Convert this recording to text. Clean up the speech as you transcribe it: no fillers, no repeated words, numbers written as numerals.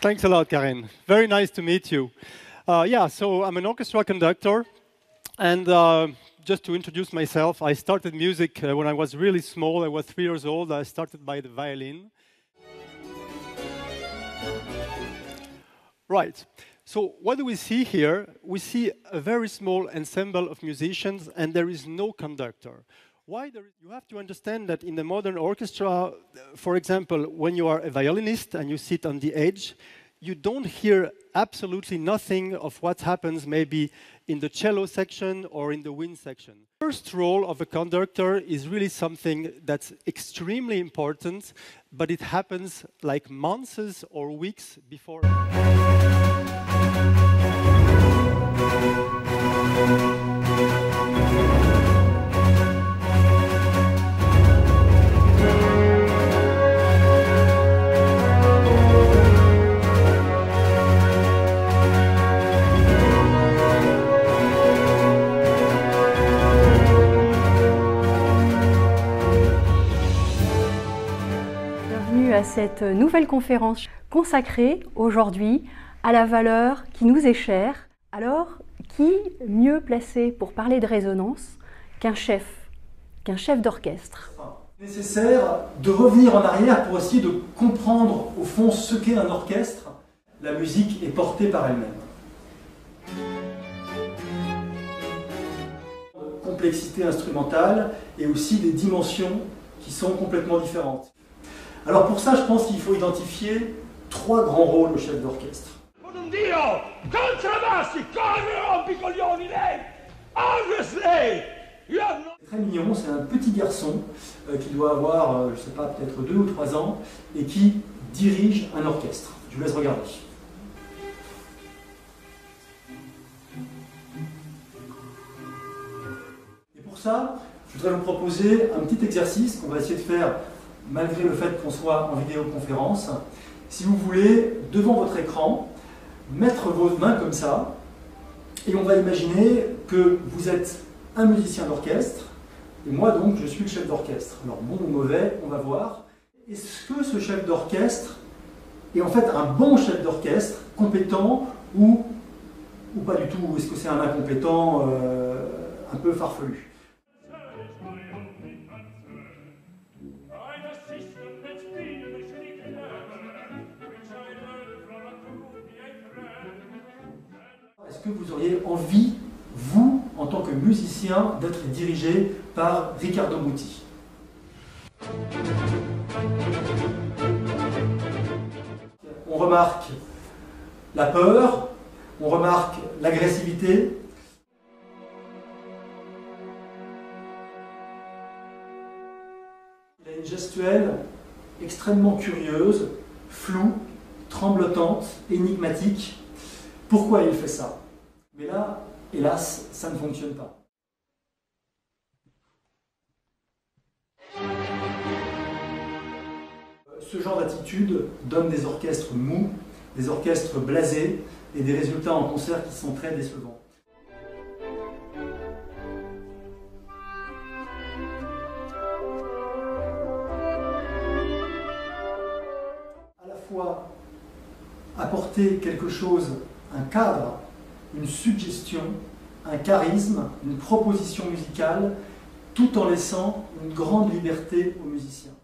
Thanks a lot, Karen. Very nice to meet you. Yeah, so I'm an orchestra conductor, and just to introduce myself, I started music when I was really small. I was 3 years old. I started by the violin. Right. So what do we see here? We see a very small ensemble of musicians, and there is no conductor. Why? You have to understand that in the modern orchestra, for example, when you are a violinist and you sit on the edge, you don't hear absolutely nothing of what happens maybe in the cello section or in the wind section. The first role of a conductor is really something that's extremely important, but it happens like months or weeks before. Bienvenue à cette nouvelle conférence consacrée aujourd'hui à la valeur qui nous est chère. Alors, qui mieux placé pour parler de résonance qu'un chef d'orchestre? Nécessaire de revenir en arrière pour essayer de comprendre au fond ce qu'est un orchestre. La musique est portée par elle-même. Complexité instrumentale et aussi des dimensions qui sont complètement différentes. Alors pour ça, je pense qu'il faut identifier 3 grands rôles au chef d'orchestre. C'est très mignon, c'est un petit garçon qui doit avoir, je ne sais pas, peut-être 2 ou 3 ans, et qui dirige un orchestre. Je vous laisse regarder. Et pour ça, je voudrais vous proposer un petit exercice qu'on va essayer de faire malgré le fait qu'on soit en vidéoconférence. Si vous voulez, devant votre écran, mettre vos mains comme ça, et on va imaginer que vous êtes un musicien d'orchestre, et moi donc je suis le chef d'orchestre. Alors bon ou mauvais, on va voir. Est-ce que ce chef d'orchestre est en fait un bon chef d'orchestre, compétent ou pas du tout? Est-ce que c'est un incompétent un peu farfelu? Est-ce que vous auriez envie, vous, en tant que musicien, d'être dirigé par Riccardo Muti? On remarque la peur, on remarque l'agressivité. Il a une gestuelle extrêmement curieuse, floue, tremblotante, énigmatique. Pourquoi il fait ça? Mais là, hélas, ça ne fonctionne pas. Ce genre d'attitude donne des orchestres mous, des orchestres blasés et des résultats en concert qui sont très décevants. À la fois apporter quelque chose, un cadre, une suggestion, un charisme, une proposition musicale, tout en laissant une grande liberté aux musiciens.